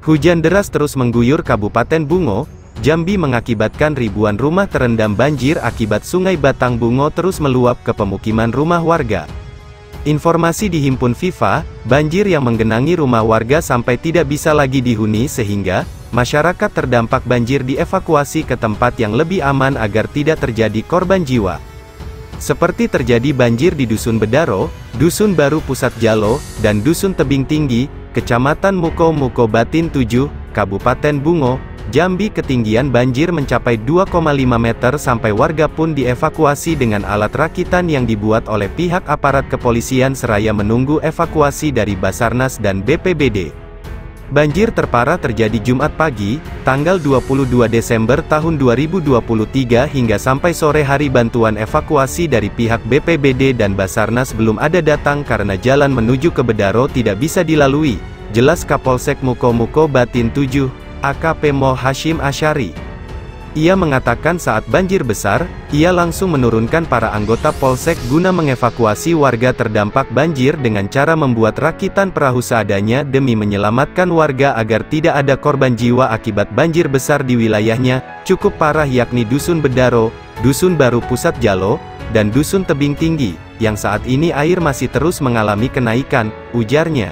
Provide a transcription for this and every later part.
Hujan deras terus mengguyur Kabupaten Bungo, Jambi mengakibatkan ribuan rumah terendam banjir akibat Sungai Batang Bungo terus meluap ke pemukiman rumah warga. Informasi dihimpun FIFA, banjir yang menggenangi rumah warga sampai tidak bisa lagi dihuni sehingga, masyarakat terdampak banjir dievakuasi ke tempat yang lebih aman agar tidak terjadi korban jiwa. Seperti terjadi banjir di Dusun Bedaro, Dusun Baru Pusat Jalo, dan Dusun Tebing Tinggi, Kecamatan Muko Batin 7, Kabupaten Bungo, Jambi. Ketinggian banjir mencapai 2,5 meter sampai warga pun dievakuasi dengan alat rakitan yang dibuat oleh pihak aparat kepolisian seraya menunggu evakuasi dari Basarnas dan BPBD. Banjir terparah terjadi Jumat pagi, tanggal 22 Desember tahun 2023 hingga sampai sore hari bantuan evakuasi dari pihak BPBD dan Basarnas belum ada datang karena jalan menuju ke Bedaro tidak bisa dilalui, jelas Kapolsek Muko Batin 7, AKP Mo Hashim Asyari. Ia mengatakan saat banjir besar, ia langsung menurunkan para anggota Polsek guna mengevakuasi warga terdampak banjir dengan cara membuat rakitan perahu seadanya demi menyelamatkan warga agar tidak ada korban jiwa akibat banjir besar di wilayahnya, cukup parah yakni Dusun Bedaro, Dusun Baru Pusat Jalo, dan Dusun Tebing Tinggi, yang saat ini air masih terus mengalami kenaikan, ujarnya.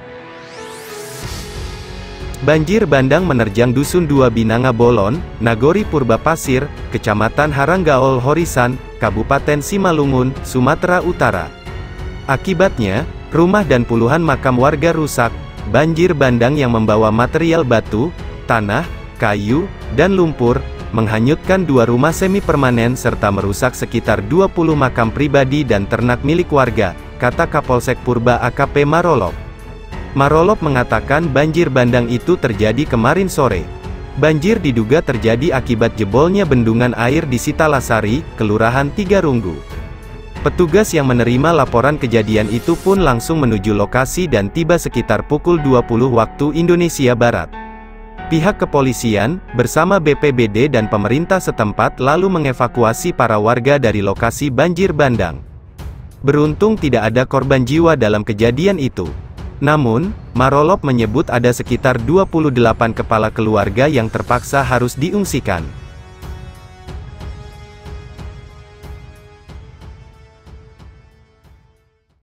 Banjir bandang menerjang Dusun 2 Binanga Bolon, Nagori Purba Pasir, Kecamatan Haranggaol Horisan, Kabupaten Simalungun, Sumatera Utara. Akibatnya, rumah dan puluhan makam warga rusak. Banjir bandang yang membawa material batu, tanah, kayu, dan lumpur, menghanyutkan 2 rumah semi permanen serta merusak sekitar 20 makam pribadi dan ternak milik warga, kata Kapolsek Purba AKP Marolop. Marolop mengatakan banjir bandang itu terjadi kemarin sore. Banjir diduga terjadi akibat jebolnya bendungan air di Sitalasari, Kelurahan Tigarunggu. Petugas yang menerima laporan kejadian itu pun langsung menuju lokasi dan tiba sekitar pukul 20 waktu Indonesia Barat. Pihak kepolisian, bersama BPBD dan pemerintah setempat lalu mengevakuasi para warga dari lokasi banjir bandang. Beruntung tidak ada korban jiwa dalam kejadian itu. Namun, Marolop menyebut ada sekitar 28 kepala keluarga yang terpaksa harus diungsikan.